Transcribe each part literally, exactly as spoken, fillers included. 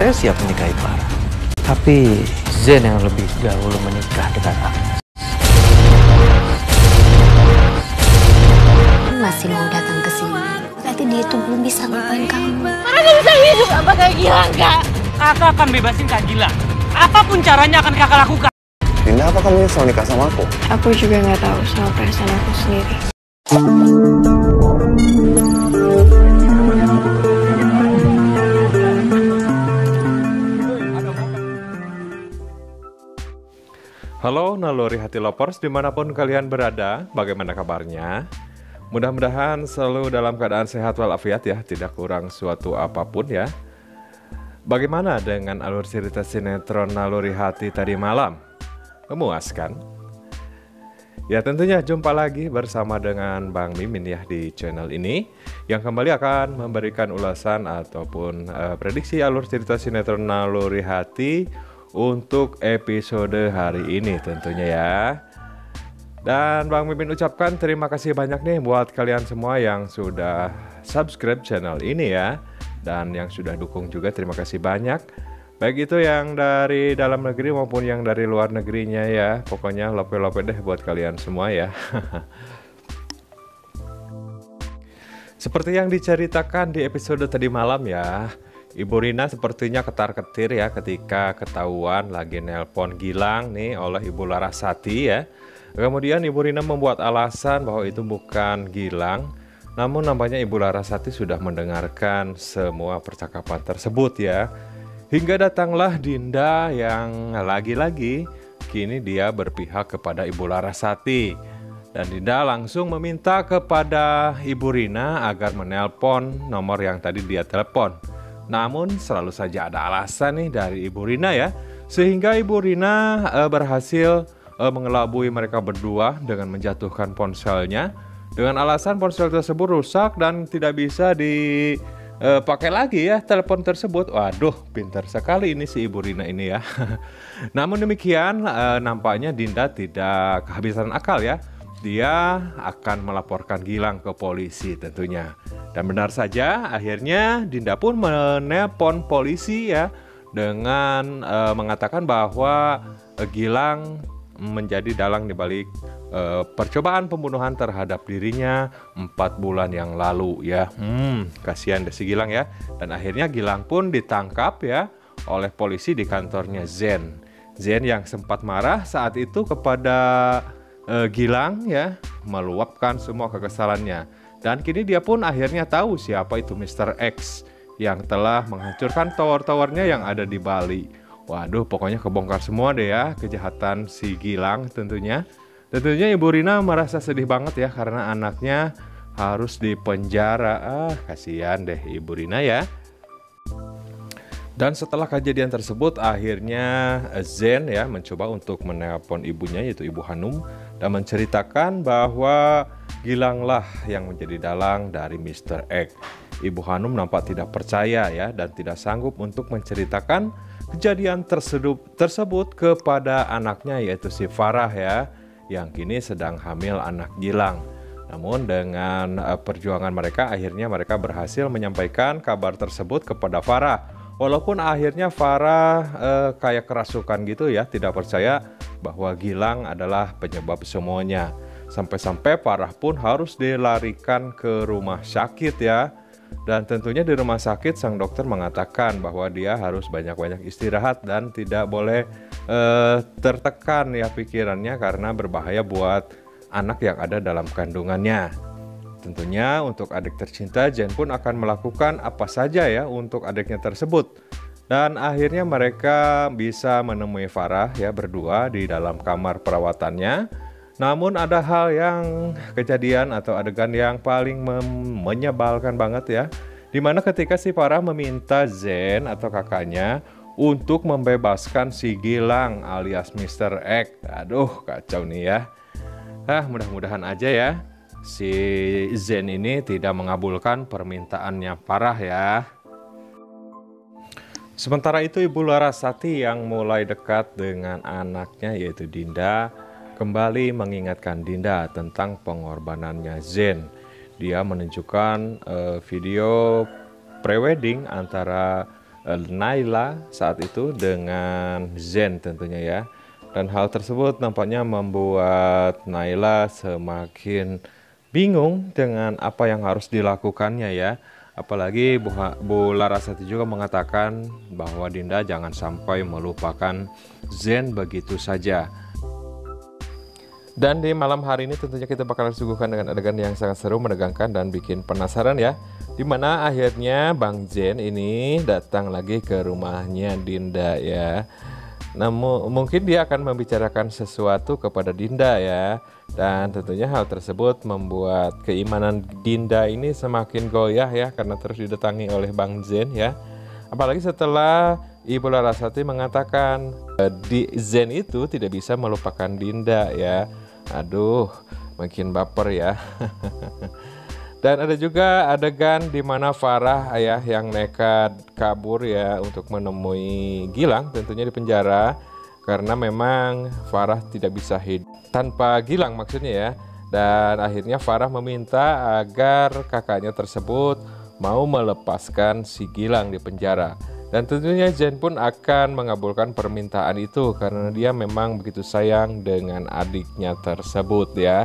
Saya siap menikahi Farah, tapi Zen yang lebih dahulu menikah dengan Agnes. Masih mau datang ke sini, berarti dia tuh belum bisa ngelupain kamu. Karena gak bisa hidup apa kayak Gilang, Kak. Kakak akan bebasin Kak Gilang. Apapun caranya akan kakak lakukan. Dinda, apa kamu nyesel nikah sama aku? Aku juga nggak tahu soal perasaan aku sendiri. Halo naluri hati lovers dimanapun kalian berada, bagaimana kabarnya? Mudah-mudahan selalu dalam keadaan sehat walafiat ya, tidak kurang suatu apapun ya. Bagaimana dengan alur cerita sinetron Naluri Hati tadi malam? Memuaskan? Ya tentunya jumpa lagi bersama dengan Bang Mimin ya di channel ini, yang kembali akan memberikan ulasan ataupun uh, prediksi alur cerita sinetron Naluri Hati untuk episode hari ini tentunya ya. Dan Bang Mimin ucapkan terima kasih banyak nih buat kalian semua yang sudah subscribe channel ini ya, dan yang sudah dukung juga terima kasih banyak, baik itu yang dari dalam negeri maupun yang dari luar negerinya ya. Pokoknya lope-lope deh buat kalian semua ya. Seperti yang diceritakan di episode tadi malam ya, Ibu Rina sepertinya ketar-ketir ya ketika ketahuan lagi nelpon Gilang nih oleh Ibu Larasati ya. Kemudian Ibu Rina membuat alasan bahwa itu bukan Gilang, namun nampaknya Ibu Larasati sudah mendengarkan semua percakapan tersebut ya. Hingga datanglah Dinda yang lagi-lagi kini dia berpihak kepada Ibu Larasati. Dan Dinda langsung meminta kepada Ibu Rina agar menelpon nomor yang tadi dia telepon. Namun selalu saja ada alasan nih dari Ibu Rina ya, sehingga Ibu Rina e, berhasil e, mengelabui mereka berdua dengan menjatuhkan ponselnya dengan alasan ponsel tersebut rusak dan tidak bisa dipakai lagi ya telepon tersebut. Waduh, pintar sekali ini si Ibu Rina ini ya. Namun demikian e, nampaknya Dinda tidak kehabisan akal ya. Dia akan melaporkan Gilang ke polisi tentunya. Dan benar saja akhirnya Dinda pun menelpon polisi ya, dengan e, mengatakan bahwa e, Gilang menjadi dalang dibalik e, percobaan pembunuhan terhadap dirinya empat bulan yang lalu ya. Hmm, kasihan deh si Gilang ya. Dan akhirnya Gilang pun ditangkap ya oleh polisi di kantornya Zen. Zen yang sempat marah saat itu kepada e, Gilang ya, meluapkan semua kekesalannya. Dan kini dia pun akhirnya tahu siapa itu mister X yang telah menghancurkan tower-towernya yang ada di Bali. Waduh, pokoknya kebongkar semua deh ya kejahatan si Gilang tentunya. Tentunya Ibu Rina merasa sedih banget ya karena anaknya harus dipenjara. Ah, kasihan deh Ibu Rina ya. Dan setelah kejadian tersebut akhirnya Zen ya mencoba untuk menelpon ibunya yaitu Ibu Hanum dan menceritakan bahwa Gilanglah yang menjadi dalang dari mister X. Ibu Hanum nampak tidak percaya ya dan tidak sanggup untuk menceritakan kejadian tersebut, tersebut kepada anaknya yaitu si Farah ya, yang kini sedang hamil anak Gilang. Namun dengan uh, perjuangan mereka akhirnya mereka berhasil menyampaikan kabar tersebut kepada Farah. Walaupun akhirnya Farah uh, kayak kerasukan gitu ya, tidak percaya bahwa Gilang adalah penyebab semuanya. Sampai-sampai Farah pun harus dilarikan ke rumah sakit ya. Dan tentunya di rumah sakit sang dokter mengatakan bahwa dia harus banyak-banyak istirahat dan tidak boleh eh, tertekan ya pikirannya karena berbahaya buat anak yang ada dalam kandungannya. Tentunya untuk adik tercinta Jen pun akan melakukan apa saja ya untuk adiknya tersebut. Dan akhirnya mereka bisa menemui Farah ya berdua di dalam kamar perawatannya. Namun ada hal yang kejadian atau adegan yang paling menyebalkan banget ya, dimana ketika si Farah meminta Zen atau kakaknya untuk membebaskan si Gilang alias mister X. Aduh kacau nih ya. Ah, mudah-mudahan aja ya si Zen ini tidak mengabulkan permintaannya Farah ya. Sementara itu Ibu Larasati yang mulai dekat dengan anaknya yaitu Dinda kembali mengingatkan Dinda tentang pengorbanannya Zen. Dia menunjukkan uh, video prewedding antara eh, Naila saat itu dengan Zen tentunya ya. Dan hal tersebut nampaknya membuat Naila semakin bingung dengan apa yang harus dilakukannya ya. Apalagi Bu, Bu Larasati juga mengatakan bahwa Dinda jangan sampai melupakan Zen begitu saja. Dan di malam hari ini tentunya kita bakalan suguhkan dengan adegan yang sangat seru, menegangkan, dan bikin penasaran ya. Dimana akhirnya Bang Zen ini datang lagi ke rumahnya Dinda ya. Namun mungkin dia akan membicarakan sesuatu kepada Dinda ya. Dan tentunya hal tersebut membuat keimanan Dinda ini semakin goyah ya, karena terus didatangi oleh Bang Zen ya. Apalagi setelah Ibu Larasati mengatakan e, di Zen itu tidak bisa melupakan Dinda ya. Aduh, makin baper ya. Dan ada juga adegan di mana Farah ayah yang nekat kabur ya untuk menemui Gilang tentunya di penjara, karena memang Farah tidak bisa hidup tanpa Gilang maksudnya ya. Dan akhirnya Farah meminta agar kakaknya tersebut mau melepaskan si Gilang di penjara. Dan tentunya Zen pun akan mengabulkan permintaan itu karena dia memang begitu sayang dengan adiknya tersebut ya.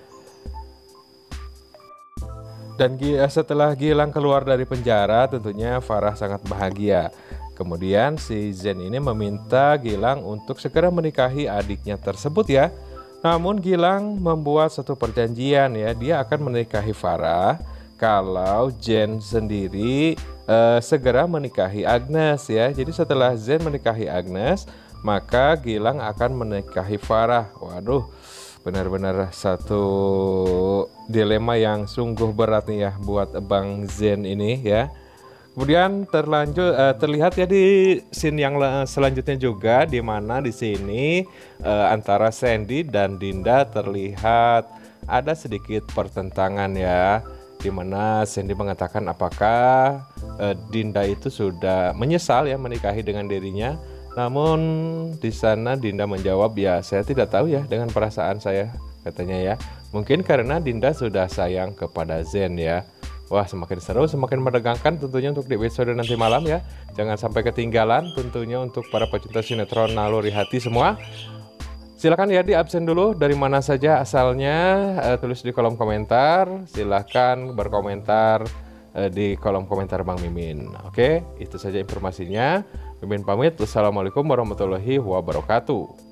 Dan setelah Gilang keluar dari penjara, tentunya Farah sangat bahagia. Kemudian si Zen ini meminta Gilang untuk segera menikahi adiknya tersebut ya. Namun Gilang membuat satu perjanjian ya, dia akan menikahi Farah kalau Zen sendiri eh, segera menikahi Agnes ya. Jadi setelah Zen menikahi Agnes, maka Gilang akan menikahi Farah. Waduh, benar-benar satu dilema yang sungguh berat nih ya buat Bang Zen ini ya. Kemudian terlanjut uh, terlihat ya di scene yang selanjutnya juga, di mana di sini uh, antara Sandy dan Dinda terlihat ada sedikit pertentangan ya, di mana Sandy mengatakan apakah uh, Dinda itu sudah menyesal ya menikahi dengan dirinya. Namun di sana Dinda menjawab, ya saya tidak tahu ya dengan perasaan saya, katanya ya. Mungkin karena Dinda sudah sayang kepada Zen ya. Wah, semakin seru, semakin menegangkan tentunya untuk di episode nanti malam ya. Jangan sampai ketinggalan tentunya untuk para pecinta sinetron Naluri Hati semua. Silakan ya di absen dulu dari mana saja asalnya, eh, tulis di kolom komentar. Silakan berkomentar eh, di kolom komentar Bang Mimin. Oke, itu saja informasinya. Mimin pamit. Wassalamualaikum warahmatullahi wabarakatuh.